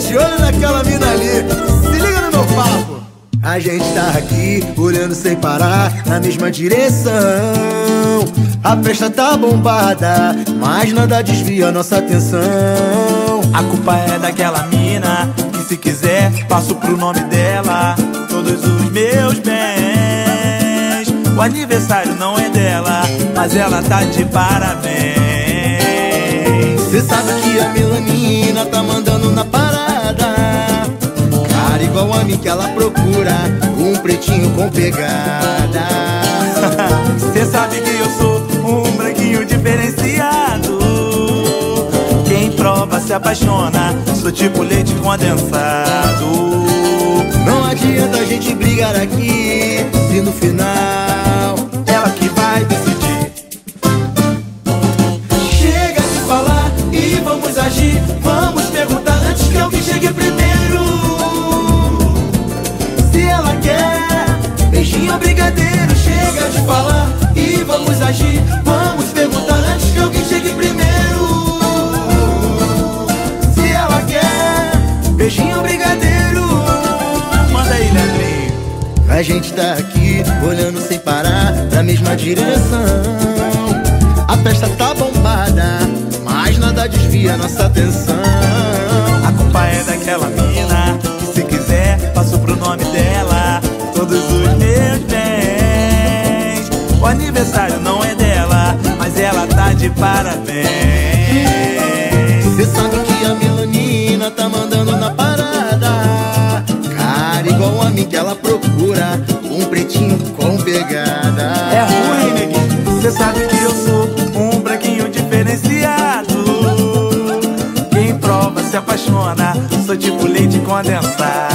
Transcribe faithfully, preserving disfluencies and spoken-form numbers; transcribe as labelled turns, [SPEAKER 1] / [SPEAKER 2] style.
[SPEAKER 1] de olho naquela mina ali. Se liga no meu papo. A gente tá aqui, olhando sem parar, na mesma direção. A festa tá bombada, mas nada desvia nossa atenção.
[SPEAKER 2] A culpa é daquela mina, que se quiser, passo pro nome dela todos os meus bens. O aniversário não é dela, mas ela tá de parabéns.
[SPEAKER 1] Cê sabe que a melanina tá mandando na parada, cara igual a mim que ela procura, um pretinho com pegada.
[SPEAKER 2] Cê sabe que eu sou um branquinho diferenciado, quem prova se apaixona, sou tipo leite condensado.
[SPEAKER 1] Não adianta a gente brigar aqui, se no final
[SPEAKER 2] ela que vai decidir.
[SPEAKER 1] Chega de falar e vamos agir, vamos perguntar antes que alguém chegue primeiro. Se ela quer beijinho ou brigadeiro. Chega de falar e vamos agir, vamos perguntar antes que alguém chegue primeiro. Se ela quer beijinho ou brigadeiro.
[SPEAKER 2] Manda aí, Leandrinho.
[SPEAKER 1] A gente tá aqui, olhando sem parar, na mesma direção. A festa tá bombada, mas nada desvia nossa atenção.
[SPEAKER 2] A culpa é daquela mina, que se quiser, passo pro nome dela todos os meus bens. O aniversário não é dela, mas ela tá de parabéns.
[SPEAKER 1] Cê sabe que a melanina tá mandando na parada, cara igual a mim que ela procura, um pretinho com pegada.
[SPEAKER 2] É ruim, neguinho, cê sabe que eu sou um branquinho diferenciado, quem prova se apaixona, sou tipo leite condensado.